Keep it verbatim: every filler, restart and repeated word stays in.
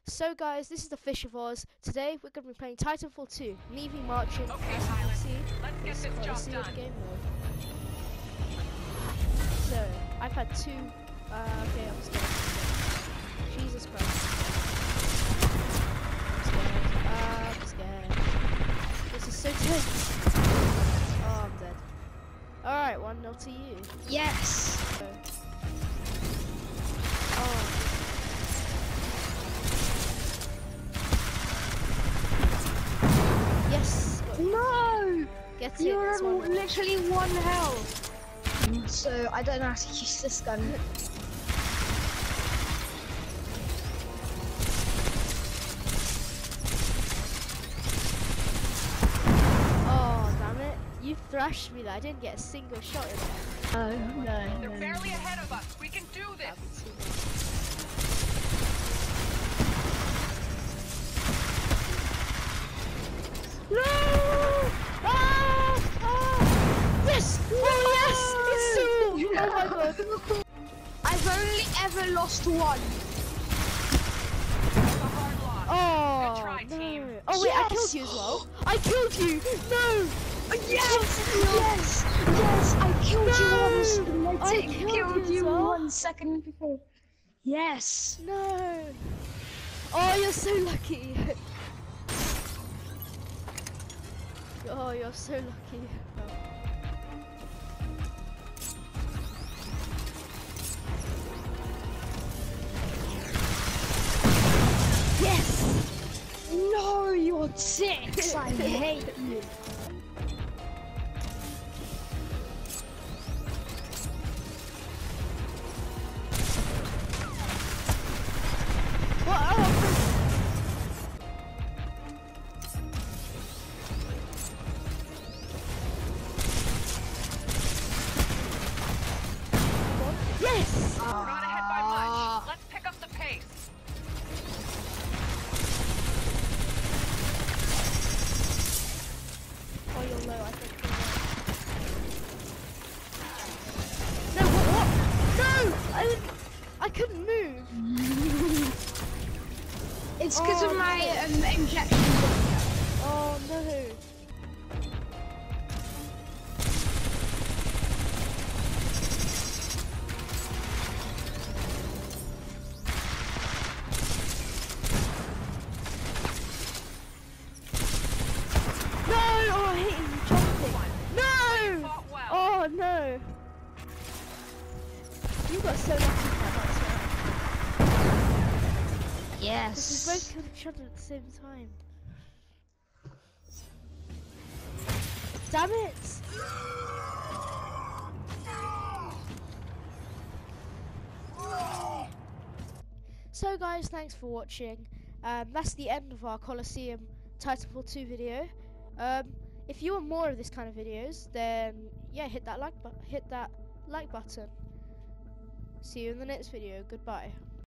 So guys, this is the Fish of Oz. Today we're going to be playing Titanfall two, Navy marching. Okay, as you pilot, can see, let's get it's this job Coliseum done. game mode. So I've had two. Uh, okay, I'm scared. Jesus Christ! I'm scared. Uh, I'm scared. This is so tense. Oh, I'm dead. All right, one nil to you. Yes. So, oh. Yes. No! Get it. You're That's one. literally one health. So I don't know how to use this gun. Oh, damn it. You thrashed me there. I didn't get a single shot in there. Oh, no. They're no. barely ahead of us. We can do this. That'd be too much. No! Ah! Ah! Yes! Oh, yes! It's so... Oh, my God. I've only ever lost one. That's a hard loss. Oh, Good try, no. team. Oh, wait, I Yes! killed you as well. I killed you! No! Yes! Yes! Yes! I killed No! you once. I I killed killed, you as you well. one second before. Yes! No! Oh, you're so lucky. Oh, you're so lucky. Oh. Yes! No, you're six! I hate you. What? Oh, yes! We're not ahead by much. Let's pick up the pace. Oh, you're low, I think. You're low. No, what? What? No! I didn't. I couldn't move. It's because Oh, of my no. um, injection. Oh no. No! Oh, I hate you jumping. No! Fought well. Oh no! You got so lucky with that, that's right. Yes. We both killed each other at the same time. Damn it! So guys, thanks for watching. Um, that's the end of our Coliseum Titanfall two video. Um, if you want more of this kind of videos, then yeah, hit that like bu- hit that like button. See you in the next video. Goodbye.